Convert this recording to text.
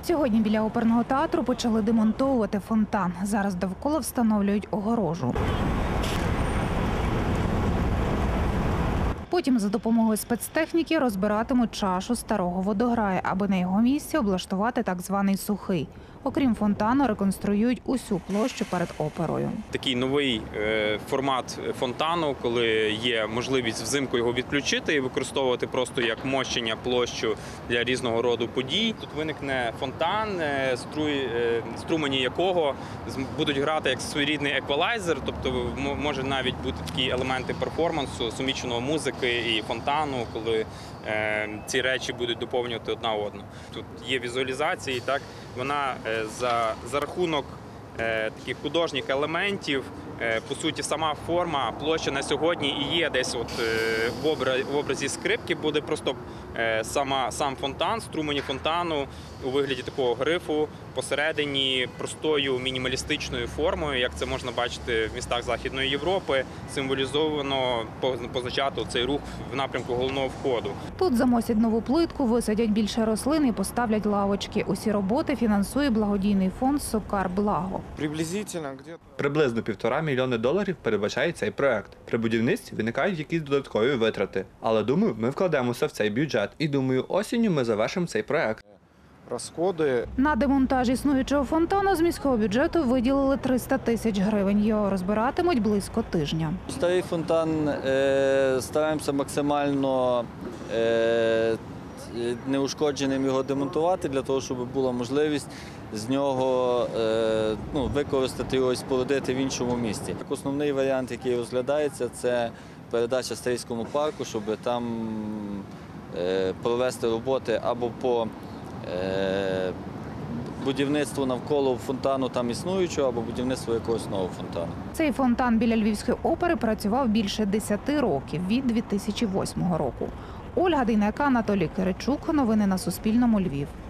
Сьогодні біля оперного театру почали демонтовувати фонтан. Зараз довкола встановлюють огорожу. Потім за допомогою спецтехніки розбиратимуть чашу старого водограю, аби на його місці облаштувати так званий сухий. Окрім фонтану, реконструюють усю площу перед оперою. Такий новий формат фонтану, коли є можливість взимку його відключити і використовувати просто як мощення площу для різного роду подій. Тут виникне фонтан, струмені якого будуть грати як своєрідний еквалайзер, тобто може навіть бути такі елементи перформансу, суміщеного музики і фонтану, коли ці речі будуть доповнювати одна одну. Тут є візуалізації, так, вона за рахунок таких художніх елементів, по суті, сама форма, площа на сьогодні і є десь от в образі скрипки, буде просто сам фонтан, струмені фонтану у вигляді такого грифу, посередині простою мінімалістичною формою, як це можна бачити в містах Західної Європи, символізовано позначати цей рух в напрямку головного входу. Тут замостять нову плитку, висадять більше рослин і поставлять лавочки. Усі роботи фінансує благодійний фонд «Сокар Благо». Приблизно $1,5 мільйона передбачає цей проект. При будівництві виникають якісь додаткові витрати. Але думаю, ми вкладемося в цей бюджет. І думаю, осінню ми завершимо цей проект. На демонтаж існуючого фонтану з міського бюджету виділили 300 тисяч гривень. Його розбиратимуть близько тижня. Старий фонтан стараємося максимально неушкодженим його демонтувати, для того, щоб була можливість з нього використати його і спорудити в іншому місці. Основний варіант, який розглядається, це передача Стрийському парку, щоб там провести роботи або по будівництву навколо фонтану там існуючого, або будівництво якогось нового фонтану. Цей фонтан біля Львівської опери працював більше 10 років, від 2008 року. Ольга Дейнека, Анатолій Киричук. Новини на Суспільному. Львів.